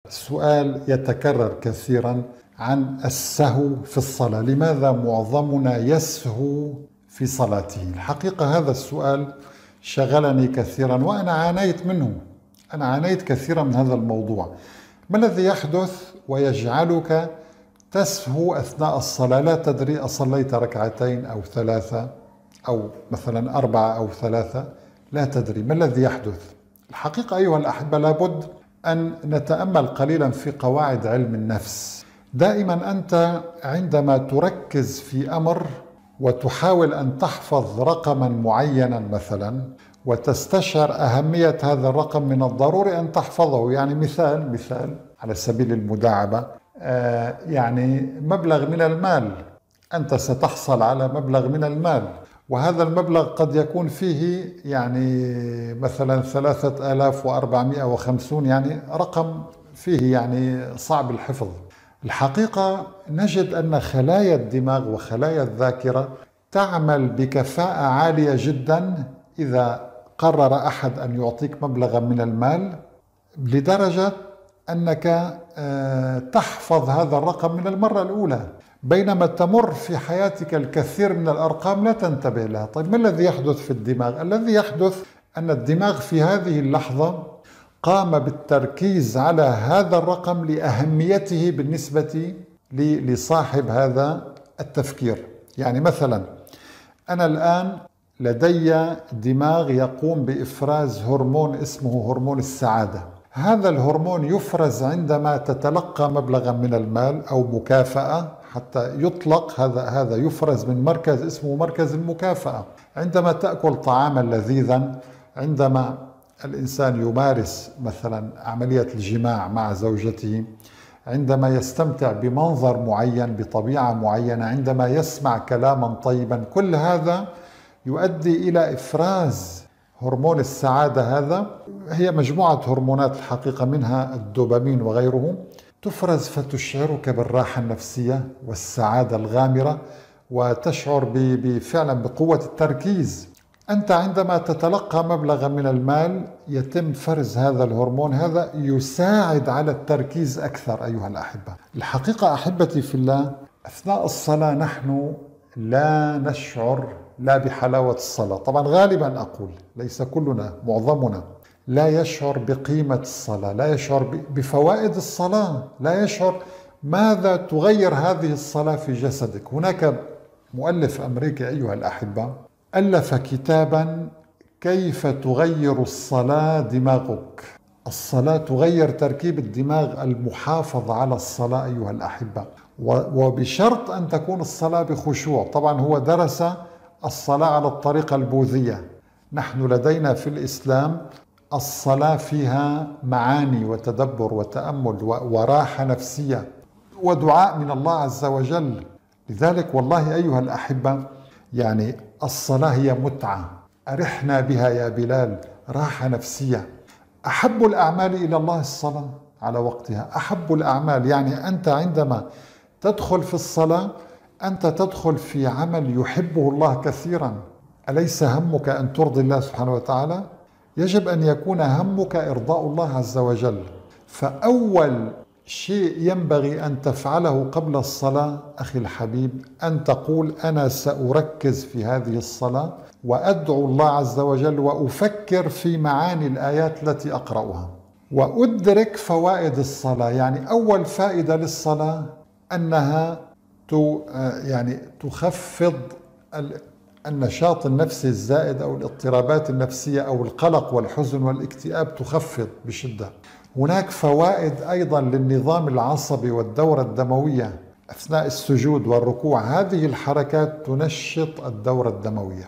السؤال يتكرر كثيرا عن السهو في الصلاة. لماذا معظمنا يسهو في صلاته؟ الحقيقة هذا السؤال شغلني كثيرا وأنا عانيت منه. أنا عانيت كثيرا من هذا الموضوع. ما الذي يحدث ويجعلك تسهو أثناء الصلاة؟ لا تدري أصليت ركعتين أو ثلاثة أو مثلا أربعة أو ثلاثة، لا تدري ما الذي يحدث. الحقيقة أيها الأحبة لابد أن نتأمل قليلا في قواعد علم النفس. دائما أنت عندما تركز في أمر وتحاول أن تحفظ رقما معينا مثلا وتستشعر أهمية هذا الرقم، من الضروري أن تحفظه. يعني مثال على سبيل المداعبة، يعني مبلغ من المال، أنت ستحصل على مبلغ من المال، وهذا المبلغ قد يكون فيه يعني مثلا 3450، يعني رقم فيه يعني صعب الحفظ. الحقيقة نجد أن خلايا الدماغ وخلايا الذاكرة تعمل بكفاءة عالية جدا إذا قرر أحد أن يعطيك مبلغا من المال، لدرجة أنك تحفظ هذا الرقم من المرة الأولى، بينما تمر في حياتك الكثير من الأرقام لا تنتبه لها. طيب ما الذي يحدث في الدماغ؟ الذي يحدث أن الدماغ في هذه اللحظة قام بالتركيز على هذا الرقم لأهميته بالنسبة لصاحب هذا التفكير. يعني مثلا أنا الآن لدي دماغ يقوم بإفراز هرمون اسمه هرمون السعادة. هذا الهرمون يفرز عندما تتلقى مبلغا من المال أو مكافأة، حتى يطلق هذا يفرز من مركز اسمه مركز المكافأة. عندما تأكل طعاما لذيذا، عندما الإنسان يمارس مثلا عملية الجماع مع زوجته، عندما يستمتع بمنظر معين بطبيعة معينة، عندما يسمع كلاما طيبا، كل هذا يؤدي إلى إفراز هرمون السعادة. هذا هي مجموعة هرمونات الحقيقة، منها الدوبامين وغيره، تفرز فتشعرك بالراحة النفسية والسعادة الغامرة، وتشعر فعلا بقوة التركيز. أنت عندما تتلقى مبلغا من المال يتم فرز هذا الهرمون، هذا يساعد على التركيز أكثر. أيها الأحبة، الحقيقة أحبتي في الله، أثناء الصلاة نحن لا نشعر لا بحلاوة الصلاة. طبعا غالبا أقول ليس كلنا، معظمنا لا يشعر بقيمة الصلاة، لا يشعر بفوائد الصلاة، لا يشعر ماذا تغير هذه الصلاة في جسدك. هناك مؤلف أمريكي أيها الأحبة ألف كتابا كيف تغير الصلاة دماغك. الصلاة تغير تركيب الدماغ، المحافظ على الصلاة أيها الأحبة، وبشرط أن تكون الصلاة بخشوع. طبعا هو درس الصلاة على الطريقة البوذية. نحن لدينا في الإسلام الصلاة فيها معاني وتدبر وتأمل وراحة نفسية ودعاء من الله عز وجل. لذلك والله أيها الأحبة، يعني الصلاة هي متعة، أرحنا بها يا بلال، راحة نفسية. أحب الأعمال إلى الله الصلاة على وقتها، أحب الأعمال. يعني أنت عندما تدخل في الصلاة أنت تدخل في عمل يحبه الله كثيرا. أليس همك أن ترضي الله سبحانه وتعالى؟ يجب أن يكون همك إرضاء الله عز وجل. فأول شيء ينبغي أن تفعله قبل الصلاة أخي الحبيب أن تقول أنا سأركز في هذه الصلاة وأدعو الله عز وجل وأفكر في معاني الآيات التي أقرأها وأدرك فوائد الصلاة. يعني أول فائدة للصلاة أنها يعني تخفض النشاط النفسي الزائد أو الاضطرابات النفسية أو القلق والحزن والاكتئاب، تخفض بشدة. هناك فوائد أيضا للنظام العصبي والدورة الدموية أثناء السجود والركوع. هذه الحركات تنشط الدورة الدموية،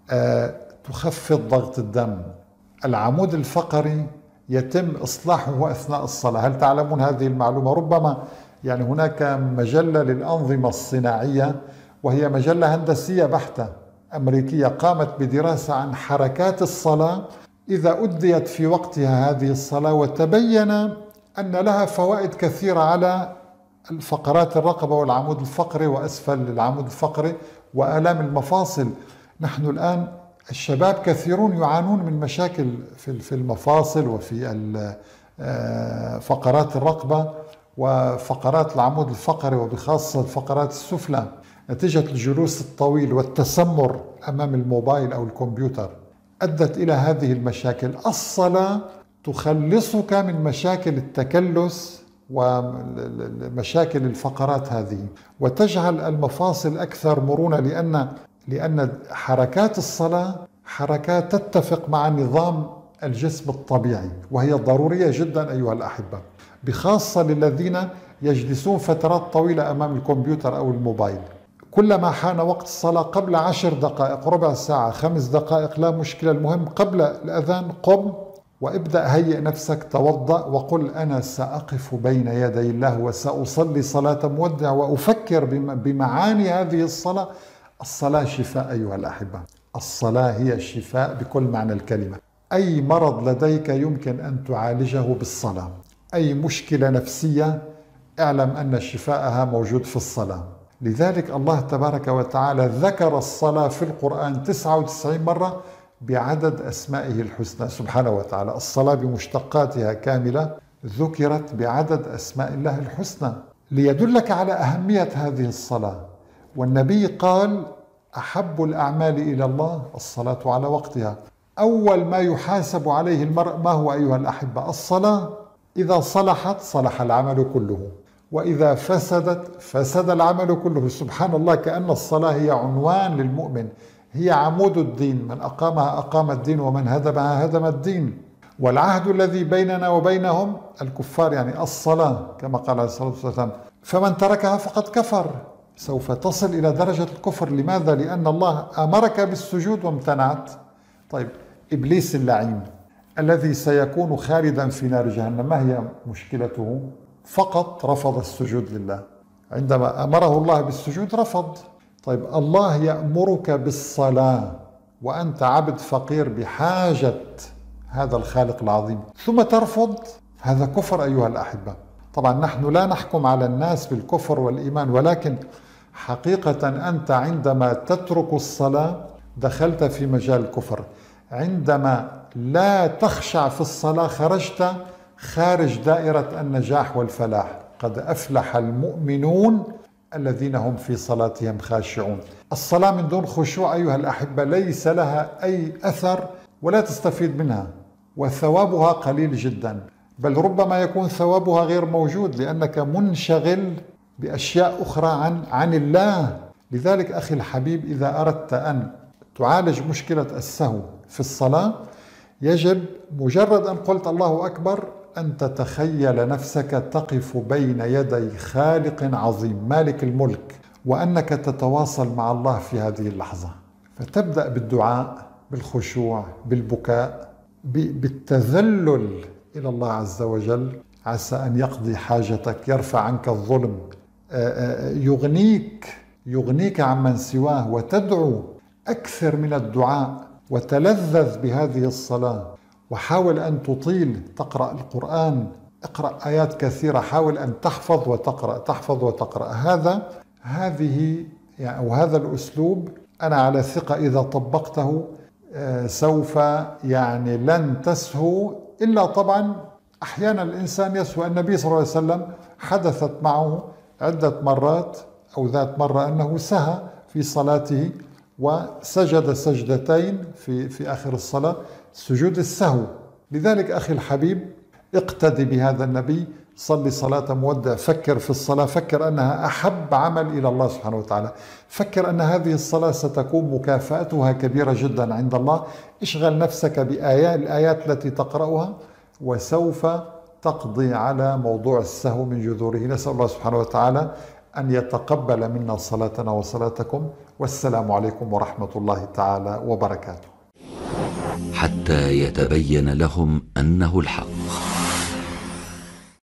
تخفض ضغط الدم. العمود الفقري يتم إصلاحه أثناء الصلاة. هل تعلمون هذه المعلومة؟ ربما يعني هناك مجلة للأنظمة الصناعية، وهي مجلة هندسية بحتة أمريكية، قامت بدراسة عن حركات الصلاة إذا أديت في وقتها هذه الصلاة، وتبين أن لها فوائد كثيرة على الفقرات الرقبة والعمود الفقري وأسفل العمود الفقري وآلام المفاصل. نحن الآن الشباب كثيرون يعانون من مشاكل في المفاصل وفي فقرات الرقبة وفقرات العمود الفقري وبخاصة الفقرات السفلى، نتيجة الجلوس الطويل والتسمر أمام الموبايل أو الكمبيوتر أدت إلى هذه المشاكل. الصلاة تخلصك من مشاكل التكلس ومشاكل الفقرات هذه، وتجعل المفاصل أكثر مرونة، لأن حركات الصلاة حركات تتفق مع نظام الجسم الطبيعي، وهي ضرورية جدا أيها الأحبة، بخاصة للذين يجلسون فترات طويلة أمام الكمبيوتر أو الموبايل. كلما حان وقت الصلاة قبل 10 دقائق، ربع ساعة، 5 دقائق، لا مشكلة، المهم قبل الأذان قم وابدأ هيئ نفسك، توضأ وقل أنا سأقف بين يدي الله وسأصلي صلاة مودع وأفكر بمعاني هذه الصلاة. الصلاة شفاء أيها الأحبة، الصلاة هي شفاء بكل معنى الكلمة. أي مرض لديك يمكن أن تعالجه بالصلاة، أي مشكلة نفسية اعلم أن شفاءها موجود في الصلاة. لذلك الله تبارك وتعالى ذكر الصلاة في القرآن 99 مرة بعدد أسمائه الحسنى سبحانه وتعالى. الصلاة بمشتقاتها كاملة ذكرت بعدد أسماء الله الحسنى ليدلك على أهمية هذه الصلاة. والنبي قال أحب الأعمال إلى الله الصلاة على وقتها. أول ما يحاسب عليه المرء ما هو أيها الأحبة؟ الصلاة. إذا صلحت صلح العمل كله، وإذا فسدت فسد العمل كله. سبحان الله، كأن الصلاة هي عنوان للمؤمن، هي عمود الدين، من أقامها أقام الدين ومن هدمها هدم الدين. والعهد الذي بيننا وبينهم الكفار يعني الصلاة، كما قال عليه الصلاة والسلام فمن تركها فقد كفر. سوف تصل إلى درجة الكفر. لماذا؟ لأن الله أمرك بالسجود وامتنعت. طيب إبليس اللعين الذي سيكون خالدا في نار جهنم، ما هي مشكلته؟ فقط رفض السجود لله. عندما أمره الله بالسجود رفض. طيب الله يأمرك بالصلاة وأنت عبد فقير بحاجة هذا الخالق العظيم ثم ترفض، هذا كفر أيها الأحبة. طبعا نحن لا نحكم على الناس بالكفر والإيمان، ولكن حقيقة أنت عندما تترك الصلاة دخلت في مجال الكفر. عندما لا تخشع في الصلاة خرجت خارج دائرة النجاح والفلاح. قد أفلح المؤمنون الذين هم في صلاتهم خاشعون. الصلاة من دون خشوع أيها الأحبة ليس لها أي أثر ولا تستفيد منها، وثوابها قليل جدا، بل ربما يكون ثوابها غير موجود لأنك منشغل بأشياء أخرى عن الله. لذلك أخي الحبيب، إذا أردت أن تعالج مشكلة السهو في الصلاة يجب مجرد أن قلت الله أكبر أن تتخيل نفسك تقف بين يدي خالق عظيم مالك الملك، وأنك تتواصل مع الله في هذه اللحظة، فتبدأ بالدعاء، بالخشوع، بالبكاء، بالتذلل إلى الله عز وجل، عسى أن يقضي حاجتك، يرفع عنك الظلم، يغنيك عمن سواه، وتدعو. أكثر من الدعاء وتلذذ بهذه الصلاة، وحاول أن تطيل، تقرأ القرآن، اقرأ آيات كثيرة، حاول أن تحفظ وتقرأ، تحفظ وتقرأ. هذا الأسلوب أنا على ثقة إذا طبقته سوف لن تسهو. إلا طبعا أحيانا الإنسان يسهو. النبي صلى الله عليه وسلم حدثت معه عدة مرات أو ذات مرة أنه سهى في صلاته وسجد سجدتين في آخر الصلاة، سجود السهو. لذلك أخي الحبيب اقتدي بهذا النبي، صلي صلاة مودع، فكر في الصلاة، فكر أنها أحب عمل إلى الله سبحانه وتعالى، فكر أن هذه الصلاة ستكون مكافأتها كبيرة جدا عند الله. اشغل نفسك الآيات التي تقرأها وسوف تقضي على موضوع السهو من جذوره. نسأل الله سبحانه وتعالى أن يتقبل منا صلاتنا وصلاتكم، والسلام عليكم ورحمة الله تعالى وبركاته. حتى يتبين لهم أنه الحق.